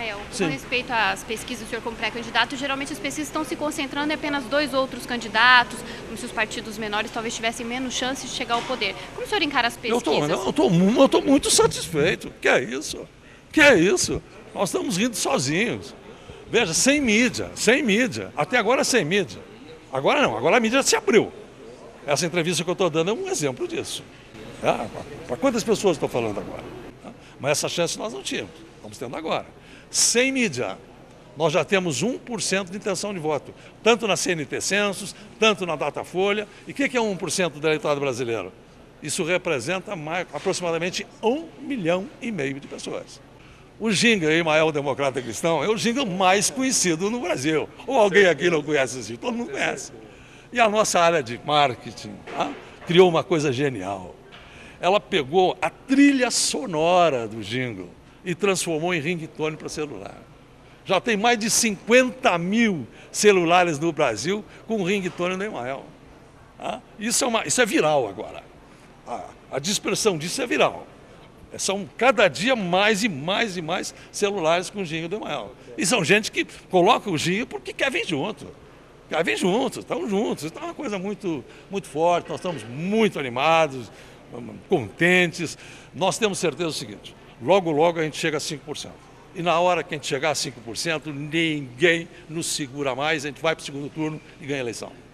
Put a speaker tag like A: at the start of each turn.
A: Emael,
B: Sim.
A: com respeito às pesquisas do senhor como pré-candidato, geralmente as pesquisas estão se concentrando em apenas 2 outros candidatos, como se os partidos menores talvez tivessem menos chances de chegar ao poder. Como o senhor encara as pesquisas?
B: Eu estou muito satisfeito. Que é isso? Que é isso? Nós estamos rindo sozinhos. Veja, sem mídia. Até agora sem mídia. Agora não, agora a mídia se abriu. Essa entrevista que eu estou dando é um exemplo disso. Para quantas pessoas estou falando agora? Mas essa chance nós não tínhamos, estamos tendo agora. Sem mídia, nós já temos 1% de intenção de voto, tanto na CNT Censos, tanto na Datafolha. E o que é 1% do eleitorado brasileiro? Isso representa aproximadamente 1,5 milhão de pessoas. O Ginga, Emael Democrata Cristão, é o Ginga mais conhecido no Brasil. Ou alguém aqui não conhece esse? Todo mundo conhece. E a nossa área de marketing criou uma coisa genial. Ela pegou a trilha sonora do jingle e transformou em ringtone para celular. Já tem mais de 50 mil celulares no Brasil com ringtone do Emael. Isso é viral agora. A dispersão disso é viral. São cada dia mais e mais celulares com jingle do Emael. E são gente que coloca o jingle porque quer vir junto. Quer vir juntos, estamos juntos. Isso é uma coisa muito forte, nós estamos muito animados, contentes. Nós temos certeza do seguinte: logo a gente chega a 5%. E na hora que a gente chegar a 5%, ninguém nos segura mais, a gente vai para o segundo turno e ganha a eleição.